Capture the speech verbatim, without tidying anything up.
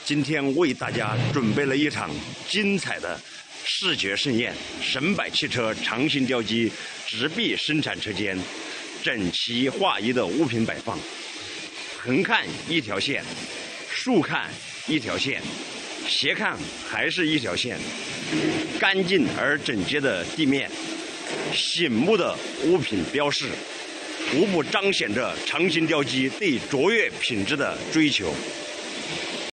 今天为大家准备了一场精彩的视觉盛宴。神百汽车长型吊机直臂生产车间，整齐划一的物品摆放，横看一条线，竖看一条线，斜看还是一条线，干净而整洁的地面，醒目的物品标示，无不彰显着长型吊机对卓越品质的追求。